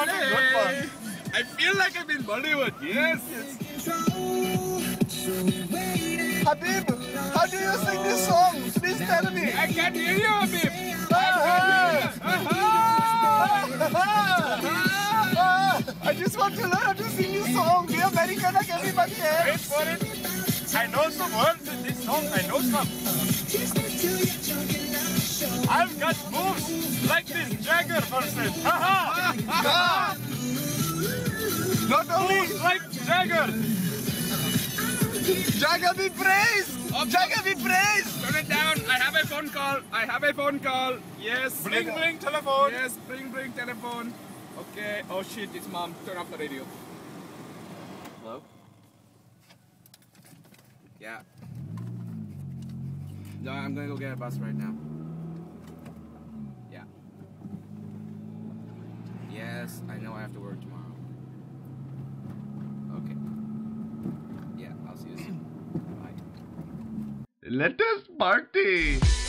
was a good one. I feel like I'm in Bollywood. Yes. Habib, how do you sing this song? Please tell me. I can't hear you, Habib. I just want to learn how to sing this song. We are American like everybody else. Wait for it. I know some words in this song. I know some. I've got moves like this Jagger person. Not only Moves like Jagger. Jagger be praised. Jagger be praised. Turn it down. I have a phone call. I have a phone call. Yes. Bling bling telephone. Yes. Bring telephone. Okay. Oh shit. It's mom. Turn off the radio. Hello. Yeah. No, I'm gonna go get a bus right now. Yeah. Yes, I know I have to work tomorrow. Okay. Yeah, I'll see you soon. Bye. Let us party.